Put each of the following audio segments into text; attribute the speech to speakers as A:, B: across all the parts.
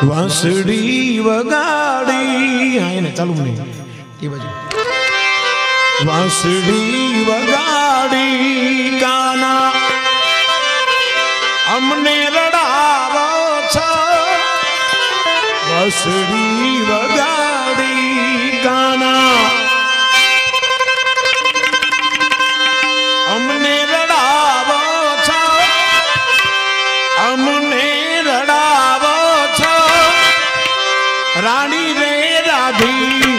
A: વાંસળી વગાડી આને ચાલુ નહીં એ બાજુ વાંસળી વગાડી કાના અમને રડાવો છો વાંસળી વગાડી કાના અમને રડાવો છો અમને રડાવો છો રાણી રે રાધી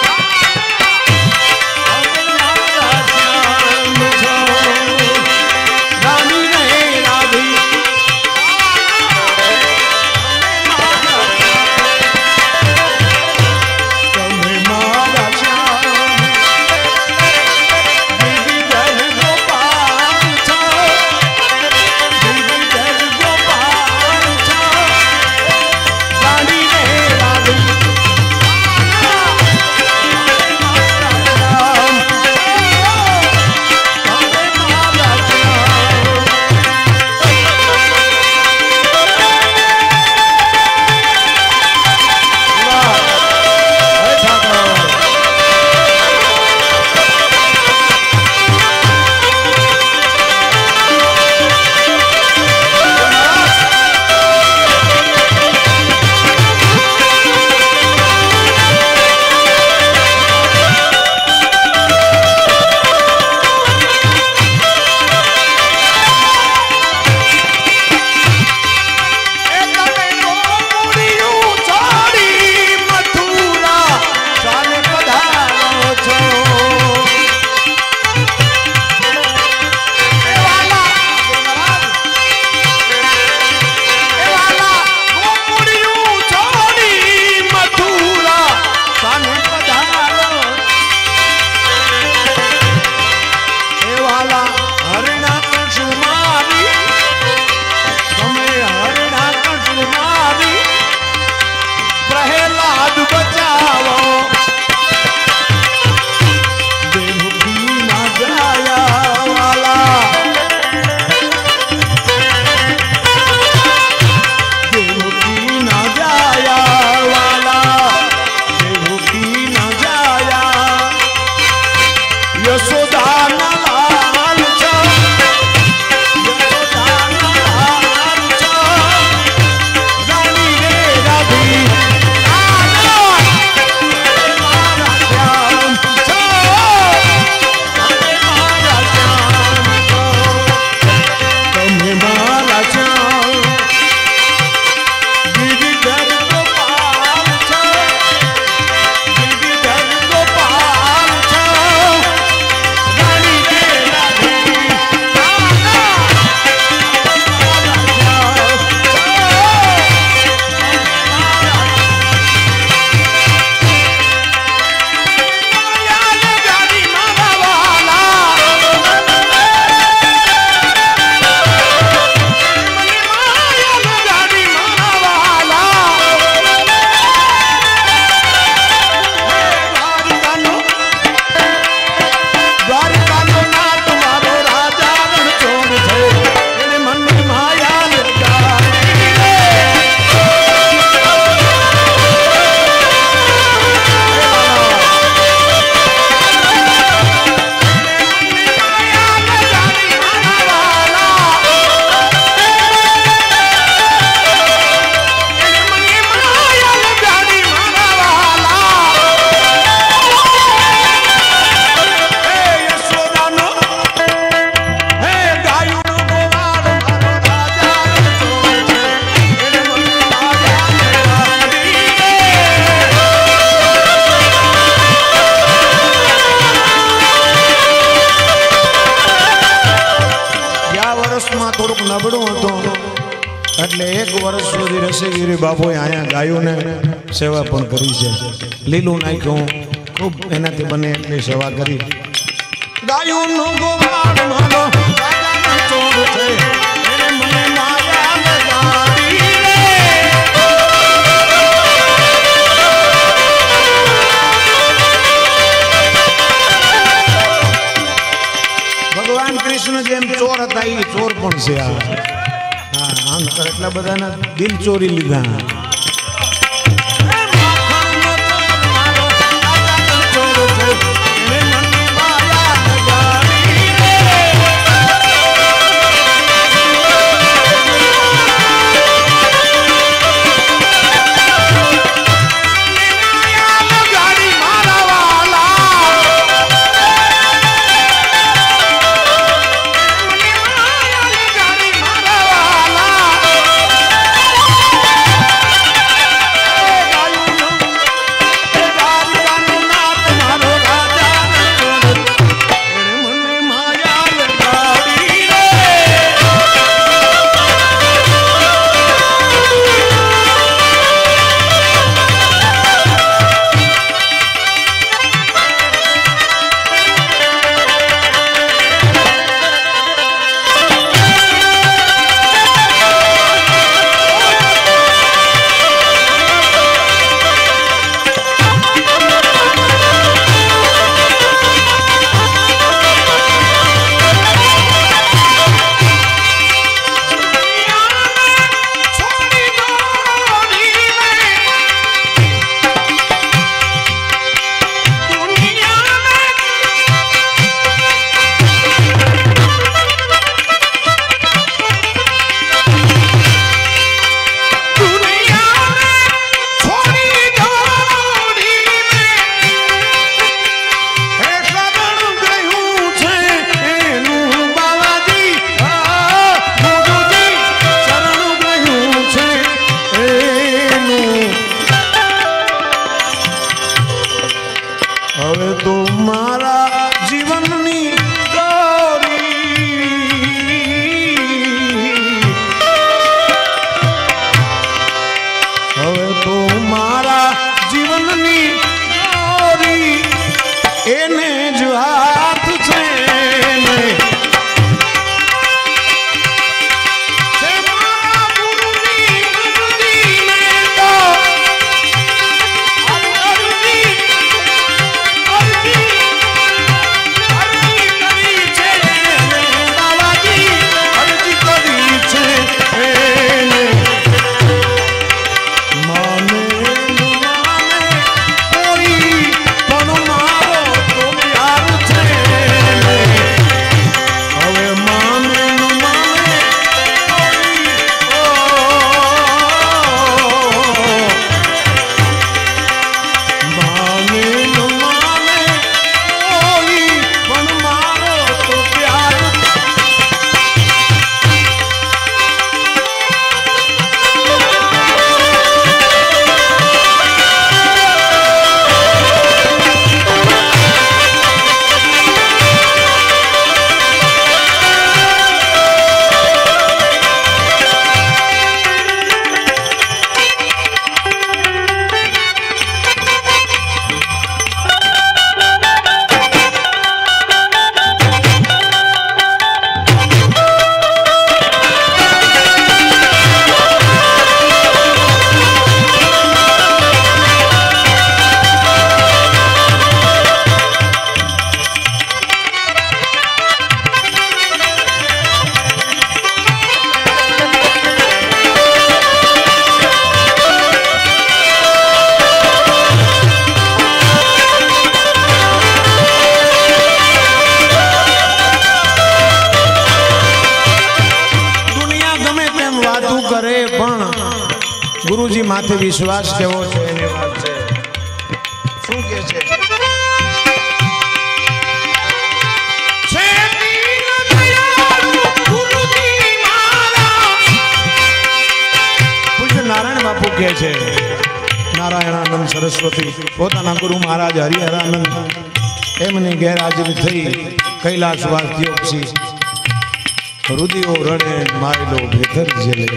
B: રસીગીરી બાપુએ અહીંયા ગાયોને સેવા પણ કરી છે. લીલું નાખ્યું ખૂબ એનાથી બને એટલી સેવા કરી. ગાયોનો ગોવાળ મારો રાજાનો ચોર છે એને મને માયા લગાડી ભગવાન કૃષ્ણ જેમ ચોર હતા એ ચોર પણ છે. આ એટલા બધાના દિલ ચોરી લીધા. તું મારા જીવનની દોરી એને જ હાથ છે ને ગુરુજી માથે વિશ્વાસ કેવો છે એની વાત છે શું કે છે પૂજ્ય નારાયણ બાપુ કહે છે નારાયણાનંદ સરસ્વતી પોતાના ગુરુ મહારાજ હરિહરાનંદ એમની ગેરહાજરી થઈ કૈલાસવાસીઓ પછી રુદિયો રડે માયલો ભેતર જેલે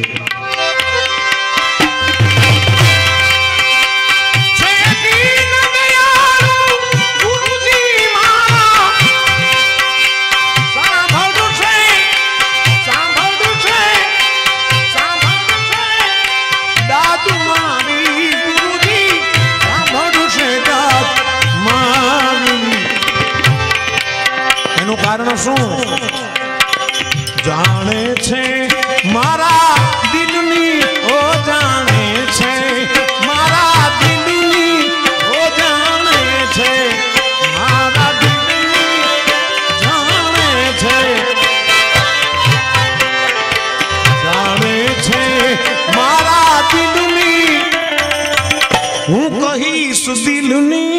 B: કારણ શું જાણે છે મારા દિલની ઓ જાણે છે મારા દિલની ઓ જાણે છે મારા દિલની જાણે છે જાણે છે મારા દિલની હું કહીશ દિલની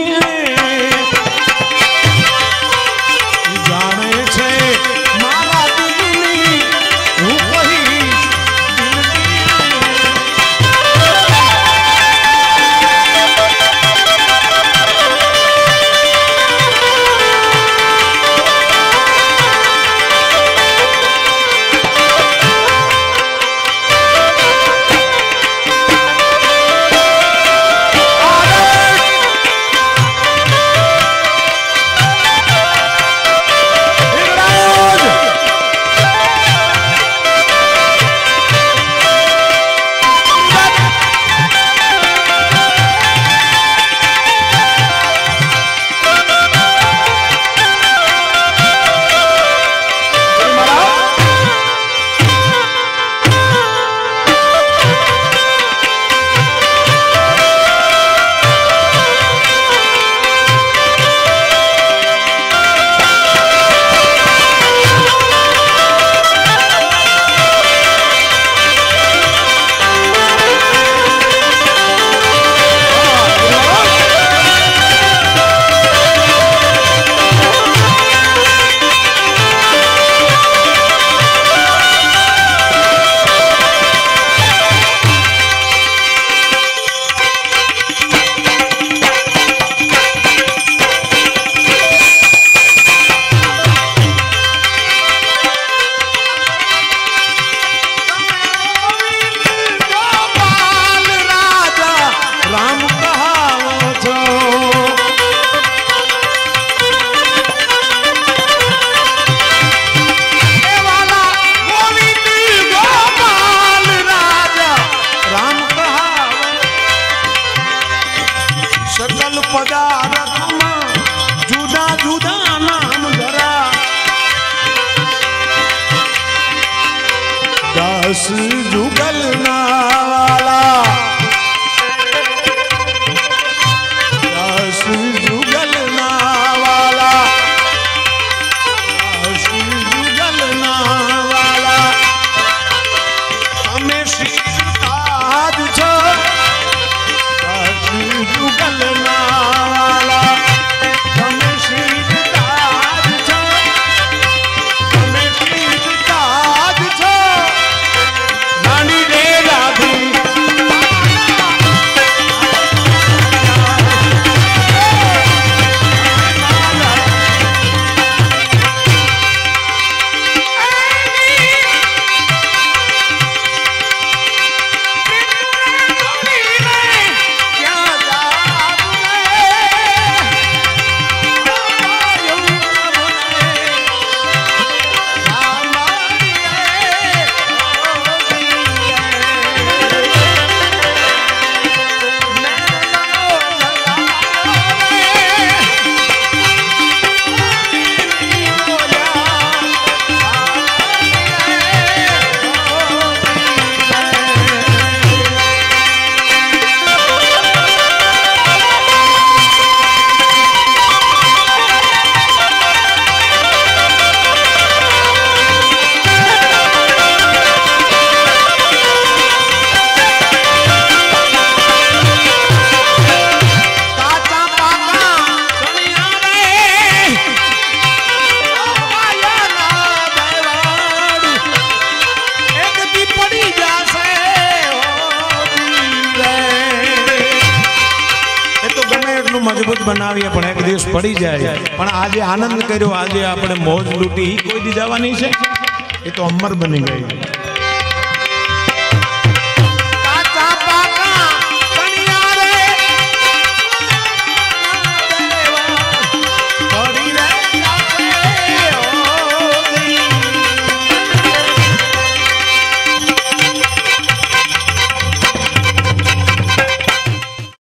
B: जुगलना वाला जुगलना वाला जुगलना वाला તમે શિક્ષાદ છો जुगलना वाला તમે શિક્ષાદ છો તમે શિક્ષાદ છો નાની રે રાધી મજબૂત બનાવીએ પણ એક દિવસ પડી જાય પણ આજે આનંદ કર્યો આજે આપણે મોજ લૂટી કોઈ દી જવાની છે એ તો અમર બની ગઈ